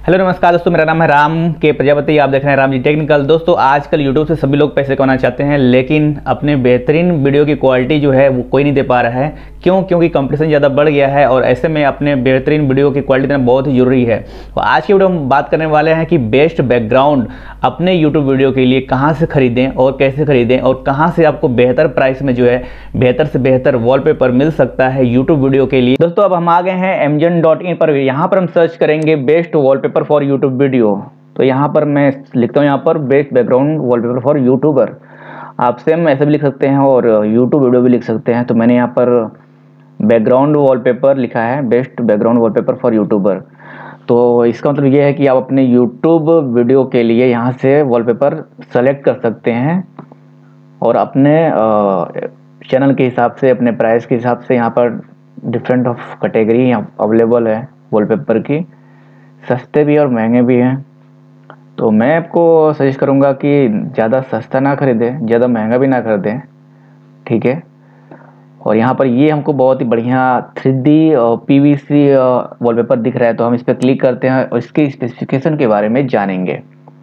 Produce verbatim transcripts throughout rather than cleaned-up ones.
Hello नमस्कार दोस्तों, मेरा नाम है राम के प्रजापति। आप देख रहे हैं राम जी टेक्निकल। दोस्तों आजकल यूट्यूब से सभी लोग पैसे कमाना चाहते हैं, लेकिन अपने बेहतरीन वीडियो की क्वालिटी जो है वो कोई नहीं दे पा रहा है। क्यों? क्योंकि कंपटीशन ज़्यादा बढ़ गया है और ऐसे में अपने बेहतरीन वीडियो की क्वालिटी देना बहुत ही ज़रूरी है। तो आज की वीडियो हम बात करने वाले हैं कि बेस्ट बैकग्राउंड अपने यूट्यूब वीडियो के लिए कहाँ से खरीदें और कैसे खरीदें, और कहाँ से आपको बेहतर प्राइस में जो है बेहतर से बेहतर वॉलपेपर मिल सकता है यूट्यूब वीडियो के लिए। दोस्तों अब हम आ गए हैं एमेजन डॉट इन पर। यहाँ पर हम सर्च करेंगे best wallpaper for YouTube video. तो यहाँ पर मैं लिखता हूँ यहाँ पर best background wallpaper for YouTuber. आप सेम ऐसे भी लिख सकते हैं और यूट्यूब वीडियो भी लिख सकते हैं। तो मैंने यहाँ पर बैकग्राउंड वॉलपेपर लिखा है, best background wallpaper for YouTuber. तो इसका मतलब ये है कि आप अपने यूट्यूब वीडियो के लिए यहाँ से वॉलपेपर सेलेक्ट कर सकते हैं और अपने चैनल के हिसाब से, अपने प्राइस के हिसाब से यहाँ पर डिफरेंट ऑफ कैटेगरी यहाँ अवेलेबल है वॉलपेपर की। सस्ते भी और महंगे भी हैं। तो मैं आपको सजेस्ट करूँगा कि ज़्यादा सस्ता ना खरीदें, ज़्यादा महंगा भी ना खरीदें, ठीक है। और यहाँ पर ये हमको बहुत ही बढ़िया थ्री डी और पी वी सी वॉलपेपर दिख रहा है। तो हम इस पर क्लिक करते हैं और इसके स्पेसिफिकेशन के बारे में जानेंगे।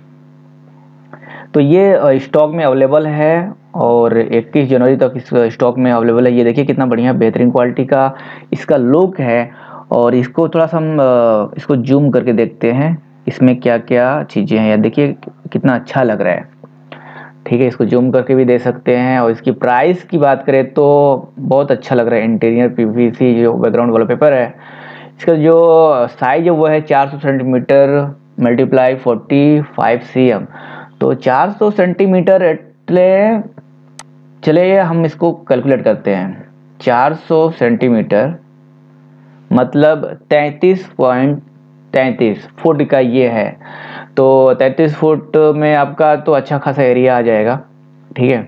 तो ये स्टॉक में अवेलेबल है और इक्कीस जनवरी तक इस स्टॉक में अवेलेबल है। ये देखिए कितना बढ़िया बेहतरीन क्वालिटी का इसका लुक है। और इसको थोड़ा सा हम इसको जूम करके देखते हैं इसमें क्या क्या चीज़ें हैं। देखिए कितना अच्छा लग रहा है, ठीक है। इसको जूम करके भी दे सकते हैं। और इसकी प्राइस की बात करें तो बहुत अच्छा लग रहा है। इंटीरियर पीवीसी जो बैकग्राउंड वॉलपेपर है, इसका जो साइज है वो है चार सौ centimetre multiply forty five C M. तो चार सौ सेंटीमीटर एटले चले हम इसको कैलकुलेट करते हैं। चार सौ सेंटीमीटर मतलब तैंतीस पॉइंट तैंतीस फुट का ये है। तो तैंतीस फुट में आपका तो अच्छा खासा एरिया आ जाएगा, ठीक है।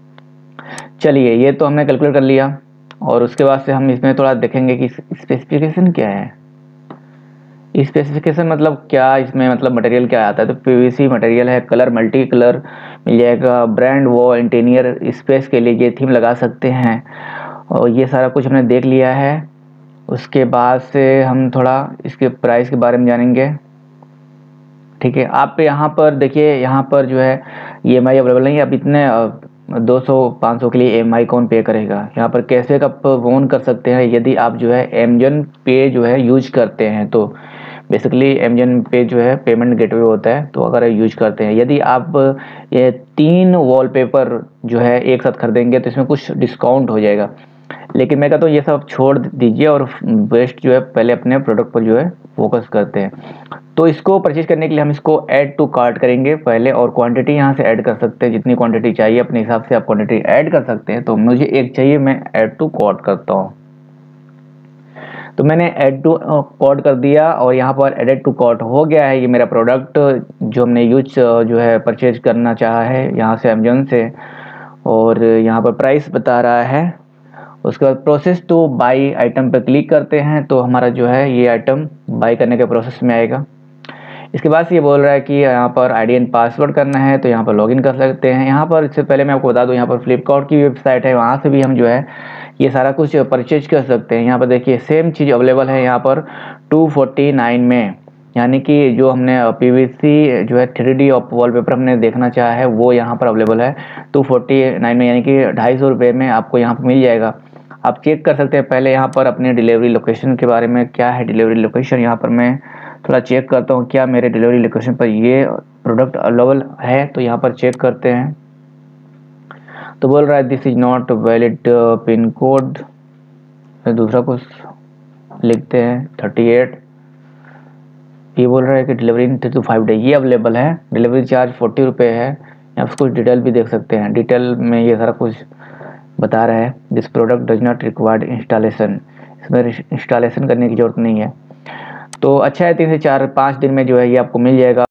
चलिए ये तो हमने कैलकुलेट कर लिया। और उसके बाद से हम इसमें थोड़ा देखेंगे कि स्पेसिफिकेशन क्या है। स्पेसिफिकेशन मतलब क्या, इसमें मतलब मटेरियल क्या आता है। तो पीवीसी मटेरियल है, कलर मल्टी कलर मिल जाएगा, ब्रांड वो इंटीरियर स्पेस के लिए ये थीम लगा सकते हैं। और ये सारा कुछ हमने देख लिया है। उसके बाद से हम थोड़ा इसके प्राइस के बारे में जानेंगे, ठीक है। आप यहाँ पर देखिए, यहाँ पर जो है ई एम आई अवेलेबल नहीं है। आप इतने दो सौ पाँच सौ के लिए ई एम आई कौन पे करेगा। यहाँ पर कैशबैक आप ओन कर सकते हैं यदि आप जो है अमेजन पे जो है यूज करते हैं। तो बेसिकली अमेजन पे जो है पेमेंट गेटवे होता है, तो अगर यूज करते हैं, यदि आप ये तीन वॉलपेपर जो है एक साथ खरीदेंगे तो इसमें कुछ डिस्काउंट हो जाएगा। लेकिन मैं कहता हूँ ये सब छोड़ दीजिए और बेस्ट जो है पहले अपने प्रोडक्ट पर जो है फोकस करते हैं। तो इसको परचेज करने के लिए हम इसको ऐड टू कार्ट करेंगे पहले, और क्वांटिटी यहाँ से ऐड कर सकते हैं। जितनी क्वांटिटी चाहिए अपने हिसाब से आप क्वांटिटी ऐड कर सकते हैं। तो मुझे एक चाहिए, मैं ऐड टू कार्ट करता हूँ। तो मैंने ऐड टू कार्ट कर दिया और यहाँ पर एडेड टू कार्ट हो गया है। ये मेरा प्रोडक्ट जो हमने यूज जो है परचेज करना चाहा है यहाँ से अमेजन से, और यहाँ पर प्राइस बता रहा है। उसके बाद प्रोसेस टू बाई आइटम पर क्लिक करते हैं तो हमारा जो है ये आइटम बाई करने के प्रोसेस में आएगा। इसके बाद से ये बोल रहा है कि यहाँ पर आईडी एंड पासवर्ड करना है, तो यहाँ पर लॉगिन कर सकते हैं। यहाँ पर इससे पहले मैं आपको बता दूँ, यहाँ पर फ्लिपकार्ट की वेबसाइट है, वहाँ से भी हम जो है ये सारा कुछ परचेज कर सकते हैं। यहाँ पर देखिए सेम चीज़ अवेलेबल है यहाँ पर टू फोर्टी नाइन में, यानी कि जो हमने पीवीसी जो है थ्री डी वॉलपेपर हमने देखना चाहा है वो यहाँ पर अवेलेबल है टू फोर्टी नाइन में, यानी कि ढाई सौ रुपये में आपको यहाँ पर मिल जाएगा। आप चेक कर सकते हैं पहले यहाँ पर अपने डिलीवरी लोकेशन के बारे में, क्या है डिलीवरी लोकेशन। यहाँ पर मैं थोड़ा चेक करता हूँ क्या मेरे डिलीवरी लोकेशन पर ये प्रोडक्ट अवेलेबल है। तो यहाँ पर चेक करते हैं तो बोल रहा है this is not valid pin code. दूसरा कुछ लिखते हैं थर्टी एट। ये बोल रहा है कि delivery in three to five day ये अवेलेबल है। डिलीवरी चार्ज फोर्टी रुपये है। यहाँ पर कुछ डिटेल भी देख सकते हैं। डिटेल में ये सारा कुछ बता रहा है this product does not required installation. इसमें इंस्टॉलेशन करने की ज़रूरत नहीं है। तो अच्छा है, तीन से चार पाँच दिन में जो है ये आपको मिल जाएगा।